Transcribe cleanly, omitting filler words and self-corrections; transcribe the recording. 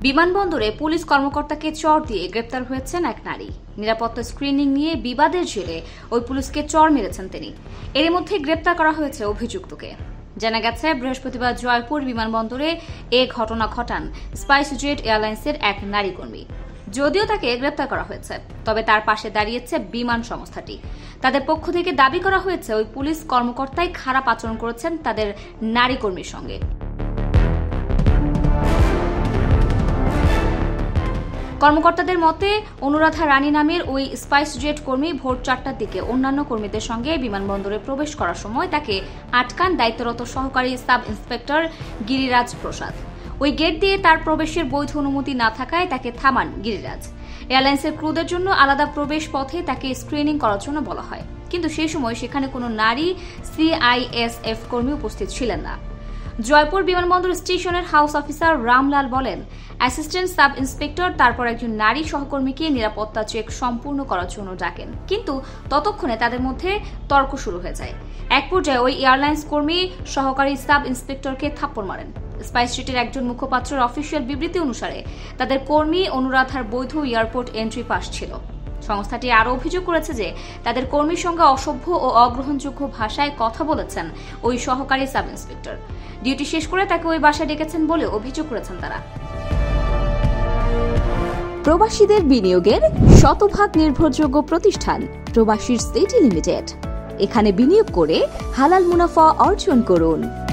বিমানবন্দরে পুলিশ কর্মকর্তাকে চড় দিয়ে গ্রেপ্তার হয়েছেন এক নারী। নিরাপত্তা স্ক্রিনিং নিয়ে বিবাদের জেরে ওই পুলিশকে চড় মেরেছেন তিনি। এর মধ্যে গ্রেপ্তার করা হয়েছে অভিযুক্তকে। জানা গেছে, বৃহস্পতিবার জয়পুর বিমানবন্দরে এ ঘটনা ঘটান স্পাইসজেট এয়ারলাইন্সের এক নারী কর্মী। যদিও তাকে গ্রেপ্তার করা হয়েছে, তবে তার পাশে দাঁড়িয়েছে বিমান সংস্থাটি। তাদের পক্ষ থেকে দাবি করা হয়েছে ওই পুলিশ কর্মকর্তাই খারাপ আচরণ করেছেন তাদের নারী কর্মীর সঙ্গে। কর্মকর্তাদের মতে, অনুরাধা রানী নামের ওই স্পাইসজেট কর্মী ভোর 4টার দিকে অন্যান্য কর্মীদের সঙ্গে বিমানবন্দরে প্রবেশ করার সময় তাকে আটকান দায়িত্বরত সহকারী সাব ইন্সপেক্টর গিরিরাজ প্রসাদ। ওই গেট দিয়ে তার প্রবেশের বৈধ অনুমতি না থাকায় তাকে থামান গিরিরাজ। এয়ারলাইন্সের ক্রুদের জন্য আলাদা প্রবেশ পথে তাকে স্ক্রিনিং করার জন্য বলা হয়, কিন্তু সেই সময় সেখানে কোনো নারী সিআইএসএফ কর্মী উপস্থিত ছিলেন না। জয়পুর বিমানবন্দর স্টেশনের হাউস অফিসার রামলাল বলেন, অ্যাসিস্ট্যান্ট সাব ইন্সপেক্টর তারপর একজন নারী সহকর্মীকে নিরাপত্তা চেক সম্পূর্ণ করার জন্য ডাকেন, কিন্তু ততক্ষণে তাদের মধ্যে তর্ক শুরু হয়ে যায়। এক পর্যায়ে ওই এয়ারলাইন্স কর্মী সহকারী সাব ইন্সপেক্টরকে থাপ্পড় মারেন। স্পাইসজেটের একজন মুখপাত্রের অফিসিয়াল বিবৃতি অনুসারে তাদের কর্মী অনুরাধার বৈধ এয়ারপোর্ট এন্ট্রি পাস ছিল। সংস্থাটি আরও অভিযোগ করেছে যে তাদের কর্মীর সঙ্গে অসভ্য ও অগ্রহণযোগ্য ভাষায় কথা বলেছেন ওই সহকারী সাব ইন্সপেক্টর। ডিউটি শেষ করে তাকে ওই বাসায় ডেকেছেন বলে অভিযোগ করেছেন তারা। প্রবাসীদের বিনিয়োগের শতভাগ নির্ভরযোগ্য প্রতিষ্ঠান প্রবাসীর সিটি লিমিটেড। এখানে বিনিয়োগ করে হালাল মুনাফা অর্জন করুন।